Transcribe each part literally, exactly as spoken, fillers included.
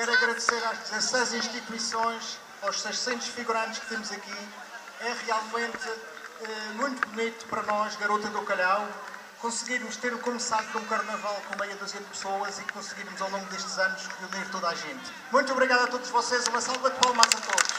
quero agradecer às dezasseis instituições, aos seiscentos figurantes que temos aqui. É realmente eh, muito bonito para nós, Garota do Calhau, conseguirmos ter começado com um carnaval com meia dúzia de pessoas e conseguirmos ao longo destes anos reunir toda a gente. Muito obrigado a todos vocês, uma salva de palmas a todos.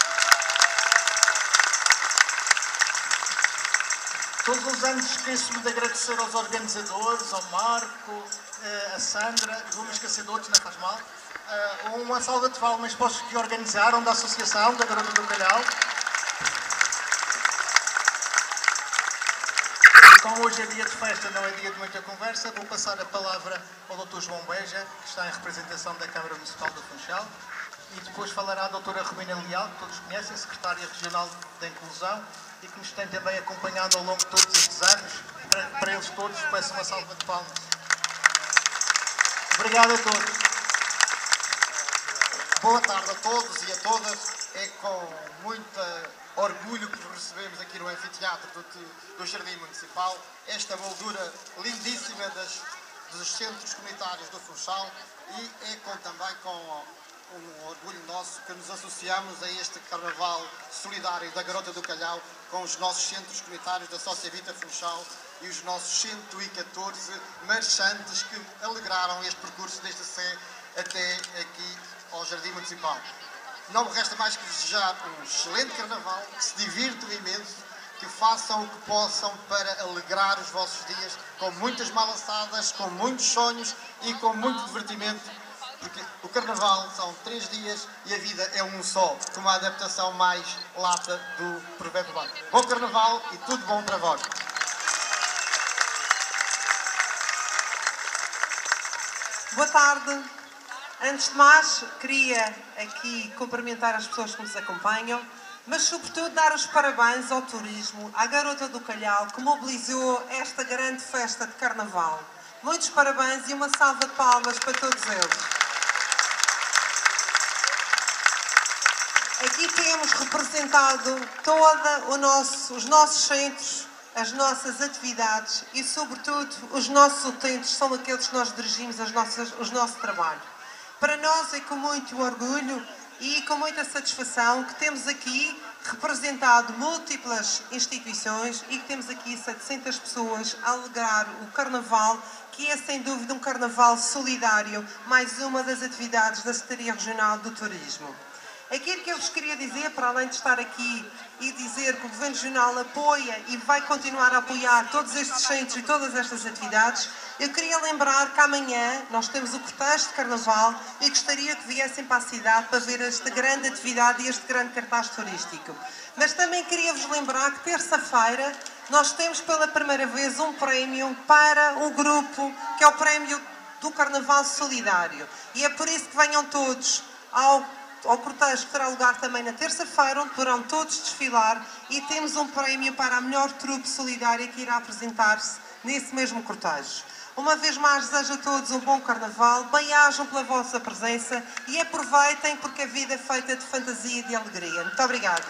Todos os anos esqueço-me de agradecer aos organizadores, ao Marco, a Sandra, vou-me esquecer de outros, não faz mal. Uma salva de palmas para os que organizaram, da Associação da Garota do Calhau. Como hoje é dia de festa, não é dia de muita conversa, vou passar a palavra ao doutor João Beja, que está em representação da Câmara Municipal do Funchal, e depois falará a doutora Romina Leal, que todos conhecem, Secretária Regional da Inclusão, e que nos tem também acompanhado ao longo de todos estes anos. Para, para eles todos, peço uma salva de palmas. Obrigado a todos. Boa tarde a todos e a todas. É com muito orgulho que vos recebemos aqui no anfiteatro do, do Jardim Municipal. Esta moldura lindíssima das, dos centros comunitários do Funchal, e é com, também com um orgulho nosso que nos associamos a este Carnaval Solidário da Garota do Calhau com os nossos centros comunitários da Sociavita Funchal e os nossos cento e catorze marchantes que alegraram este percurso desde Sé até aqui ao Jardim Municipal. Não me resta mais que desejar um excelente Carnaval, que se divirtam imenso, que façam o que possam para alegrar os vossos dias com muitas malaçadas, com muitos sonhos e com muito divertimento. Porque o Carnaval são três dias e a vida é um só, com uma adaptação mais lata do provérbio básico. Bom Carnaval e tudo bom para vós. Boa tarde. Antes de mais, queria aqui cumprimentar as pessoas que nos acompanham, mas sobretudo dar os parabéns ao turismo, à Garota do Calhau, que mobilizou esta grande festa de Carnaval. Muitos parabéns e uma salva de palmas para todos eles. Aqui temos representado todos nosso, os nossos centros, as nossas atividades e, sobretudo, os nossos utentes são aqueles que nós dirigimos as nossas, os nosso trabalho. Para nós é com muito orgulho e com muita satisfação que temos aqui representado múltiplas instituições e que temos aqui setecentas pessoas a alegrar o Carnaval, que é sem dúvida um Carnaval solidário, mais uma das atividades da Secretaria Regional do Turismo. Aquilo que eu vos queria dizer, para além de estar aqui e dizer que o Governo Regional apoia e vai continuar a apoiar todos estes centros e todas estas atividades, eu queria lembrar que amanhã nós temos o cortejo de Carnaval e gostaria que viessem para a cidade para ver esta grande atividade e este grande cartaz turístico. Mas também queria-vos lembrar que terça-feira nós temos pela primeira vez um prémio para um grupo, que é o Prémio do Carnaval Solidário. E é por isso que venham todos ao ao cortejo que terá lugar também na terça-feira, onde poderão todos desfilar, e temos um prémio para a melhor trupe solidária que irá apresentar-se nesse mesmo cortejo. Uma vez mais, desejo a todos um bom Carnaval, bem-ajam pela vossa presença e aproveitem, porque a vida é feita de fantasia e de alegria. Muito obrigada.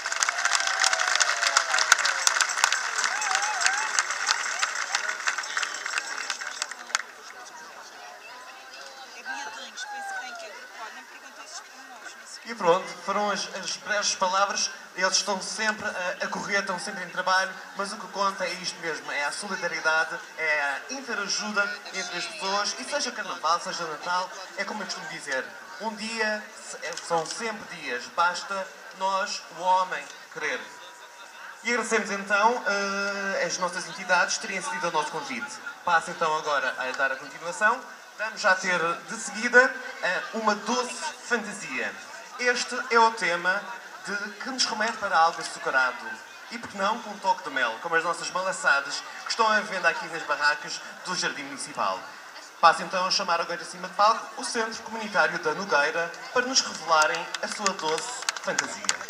E pronto, foram as, as breves palavras. Eles estão sempre a, a correr, estão sempre em trabalho, mas o que conta é isto mesmo, é a solidariedade, é a interajuda entre as pessoas, e seja Carnaval, seja Natal, é como eu costumo dizer, um dia são sempre dias, basta nós, o homem, querer. E agradecemos então uh, as nossas entidades terem cedido ao nosso convite. Passo então agora a dar a continuação. Vamos já ter de seguida uh, uma doce fantasia. Este é o tema de, que nos remete para algo açucarado. E por que não com um toque de mel, como as nossas malaçadas que estão à venda aqui nas barracas do Jardim Municipal. Passo então a chamar agora acima de palco o Centro Comunitário da Nogueira para nos revelarem a sua doce fantasia.